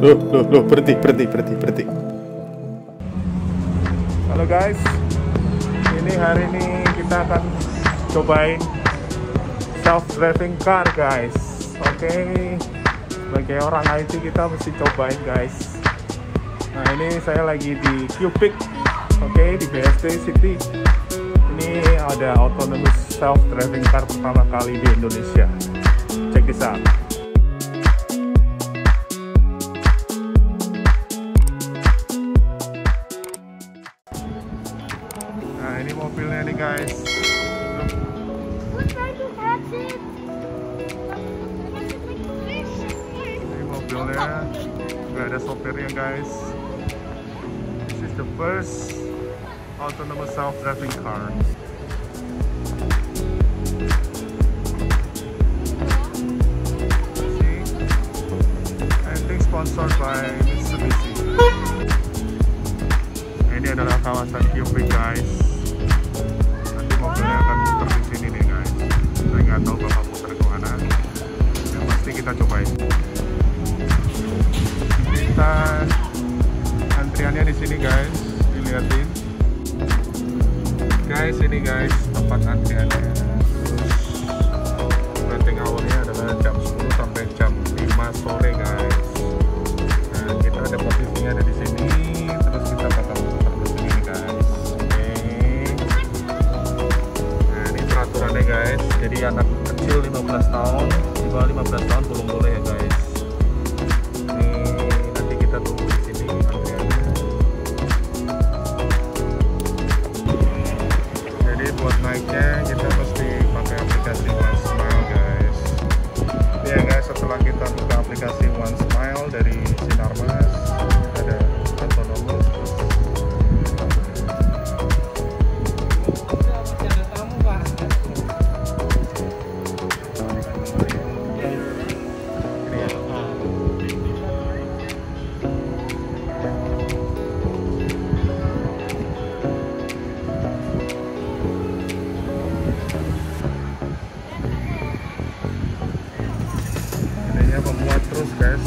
Loh, berhenti. Halo guys, hari ini kita akan cobain self-driving car guys. Oke, sebagai orang IT kita mesti cobain guys. Nah ini saya lagi di Cubic, oke, di BSD City. Ini ada autonomous self-driving car pertama kali di Indonesia. Check this out. Nah ini mobilnya nih guys. Ini mobilnya, nggak ada sopirnya guys. This is the first autonomous self-driving car. I think sponsored by Mitsubishi. Ini adalah kawasan Cubic guys. Nanti mobilnya akan muter di sini nih guys. Saya nggak tahu bakal muter kemana. Yang pasti kita cobain. Kita antriannya di sini guys. Dilihatin. Guys, ini guys tempat antriannya. Terus waiting hour-nya adalah jam 10 sampai jam 5 sore guys. Nah, kita ada posisinya ada di sini. Terus kita bakal muter ke sini guys. Oke. Nah, ini peraturannya guys. Jadi anak kecil 15 tahun, di bawah 15 tahun belum boleh ya guys. Ini nanti kita tunggu di sini antriannya. Jadi buat naiknya kita mesti pakai aplikasi One Smile guys. Ya guys, setelah kita buka aplikasi One Smile dari Sinarmas, ada autonomous. Memuat terus guys.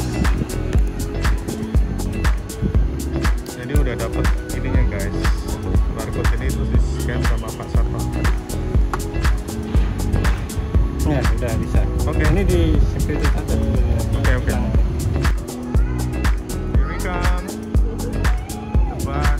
Jadi udah dapet ininya guys, barcode ini terus di scan sama Pak Satpam. Ya sudah bisa. Oke. Ini di security center. Oke. Here we come. The bus.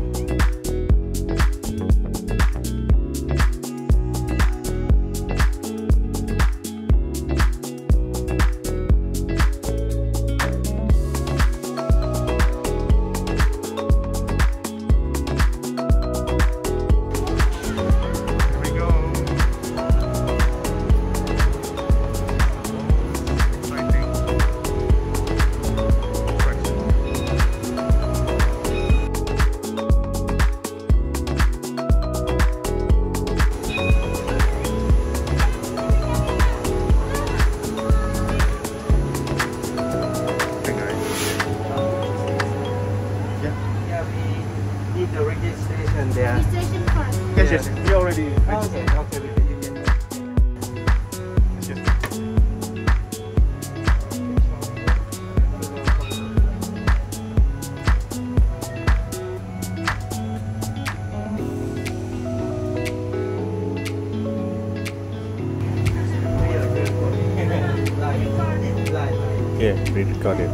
The registration there. Registration card. Yes. We already registered. Okay. Yeah, we recorded.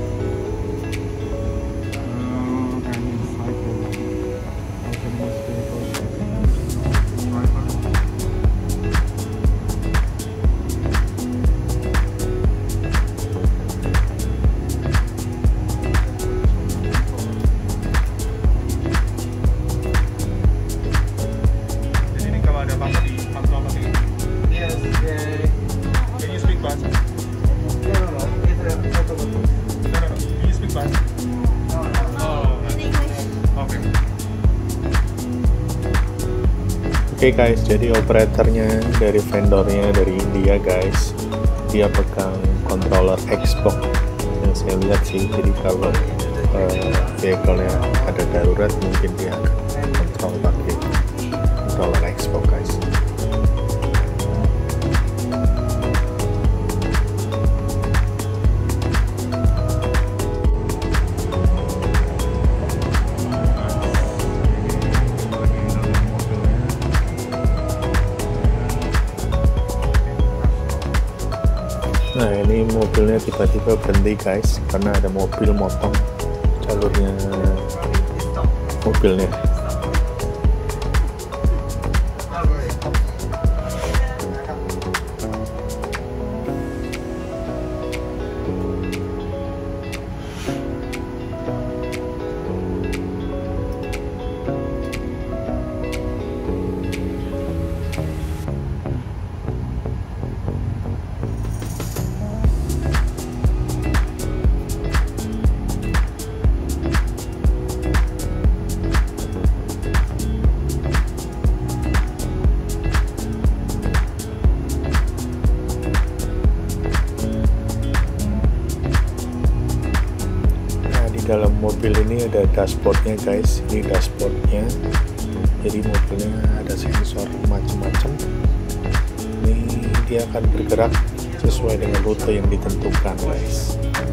Oke guys, jadi operatornya dari vendornya dari India guys, dia pegang controller Xbox yang saya lihat sih. Jadi kalau vehicle-nya ada darurat mungkin dia akan kontrol pakai controller Xbox guys. ini mobilnya tiba-tiba berhenti guys, karena ada mobil motong jalurnya mobilnya. Dalam mobil ini ada dashboardnya guys, ini dashboardnya, jadi mobilnya ada sensor macam-macam. Ini dia akan bergerak sesuai dengan rute yang ditentukan guys.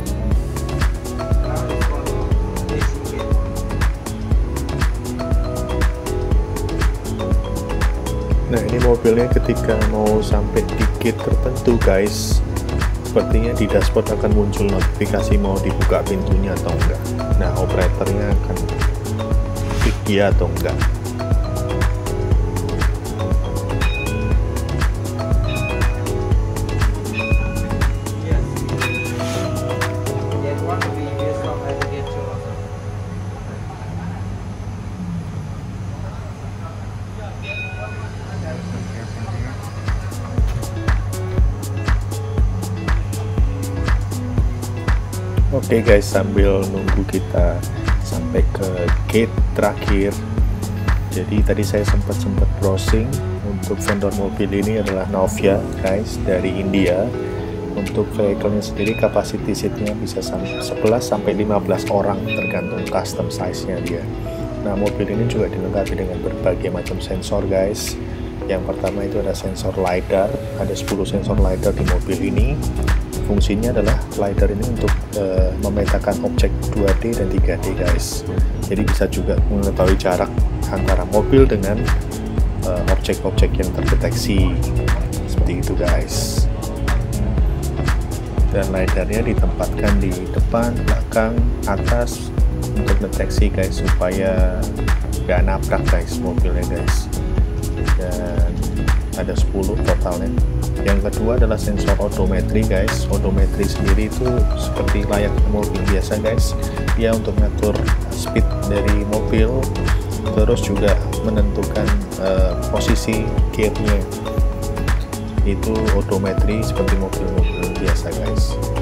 Nah, ini mobilnya ketika mau sampai di gate tertentu guys, sepertinya di dashboard akan muncul notifikasi mau dibuka pintunya atau enggak. Nah, operatornya akan klik iya atau enggak. Oke guys, sambil nunggu kita sampai ke gate terakhir, jadi tadi saya sempat browsing. Untuk vendor mobil ini adalah Novia guys, dari India. Untuk vehicle-nya sendiri capacity seat-nya bisa 11 sampai 15 orang tergantung custom size-nya dia. Nah, mobil ini juga dilengkapi dengan berbagai macam sensor guys. Yang pertama itu ada sensor LiDAR, ada 10 sensor LiDAR di mobil ini. Fungsinya adalah LiDAR ini untuk memetakan objek 2D dan 3D guys. Jadi bisa juga mengetahui jarak antara mobil dengan objek-objek yang terdeteksi, seperti itu guys. Dan LiDAR-nya ditempatkan di depan, belakang, atas untuk deteksi guys, supaya nggak nabrak guys mobilnya guys. Dan ada 10 totalnya. Yang kedua adalah sensor odometri guys. Odometri sendiri itu seperti layaknya mobil biasa guys, dia untuk mengatur speed dari mobil, terus juga menentukan posisi gearnya. Itu odometri seperti mobil-mobil biasa guys.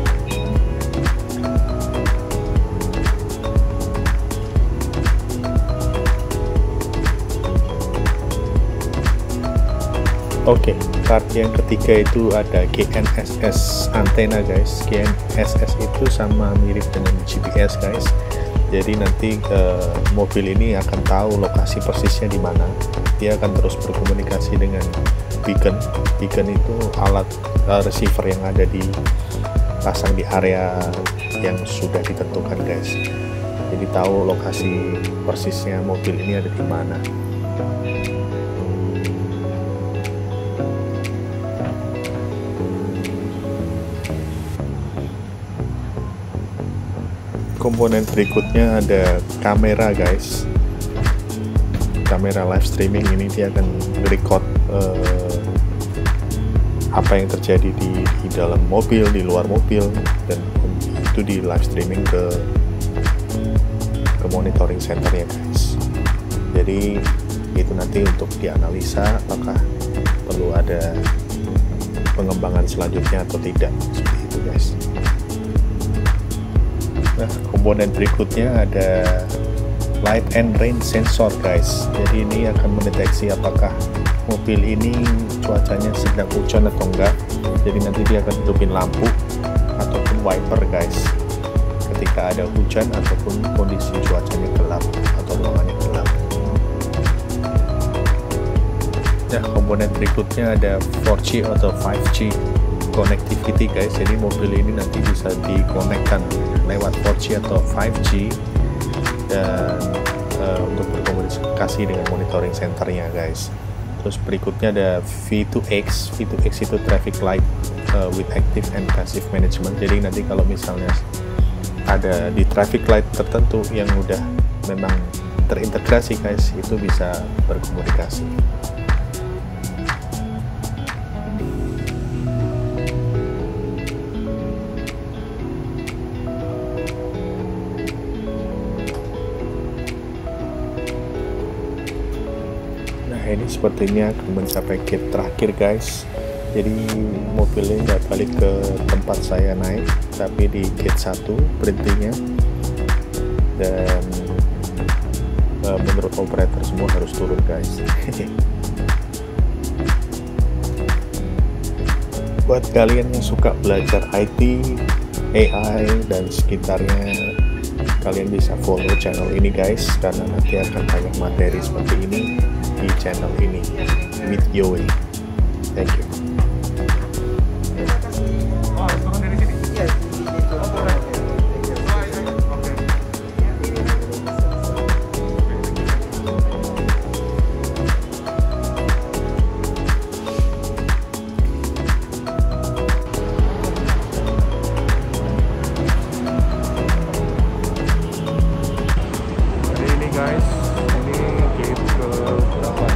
Oke, part yang ketiga itu ada GNSS antena guys. GNSS itu sama mirip dengan GPS guys. Jadi nanti mobil ini akan tahu lokasi persisnya di mana. Dia akan terus berkomunikasi dengan beacon. Beacon itu alat receiver yang ada di pasang di area yang sudah ditentukan guys. Jadi tahu lokasi persisnya mobil ini ada di mana. Komponen berikutnya ada kamera guys. Kamera live streaming ini dia akan record apa yang terjadi di dalam mobil, di luar mobil, dan itu di live streaming ke monitoring centernya guys. Jadi itu nanti untuk dianalisa apakah perlu ada pengembangan selanjutnya atau tidak, seperti itu guys. Nah, komponen berikutnya ada light and rain sensor guys. Jadi ini akan mendeteksi apakah mobil ini cuacanya sedang hujan atau enggak. Jadi nanti dia akan hidupin lampu ataupun wiper guys ketika ada hujan ataupun kondisi cuacanya gelap atau ruangannya gelap. Nah, komponen berikutnya ada 4G atau 5G connectivity guys. Jadi mobil ini nanti bisa dikonekkan lewat 4G atau 5G dan untuk berkomunikasi dengan monitoring centernya guys. Terus berikutnya ada V2X. V2X itu traffic light with active and passive management. Jadi nanti kalau misalnya ada di traffic light tertentu yang udah memang terintegrasi guys, itu bisa berkomunikasi. Ini sepertinya akan mencapai gate terakhir guys. Jadi mobilnya nggak balik ke tempat saya naik, tapi di gate 1 berhentinya. Dan menurut operator semua harus turun guys. Buat kalian yang suka belajar IT, AI dan sekitarnya, kalian bisa follow channel ini guys, karena nanti akan banyak materi seperti ini di channel ini with Yoe. Thank you. Guys, ini gate ke berapa?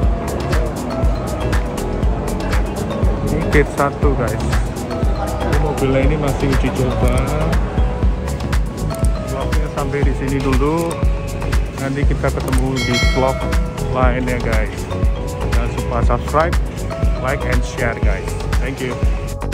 Ini gate 1 guys. Ini mobilnya ini masih uji coba. Vlognya sampai di sini dulu. Nanti kita ketemu di vlog lainnya guys. Jangan lupa subscribe, like and share guys. Thank you.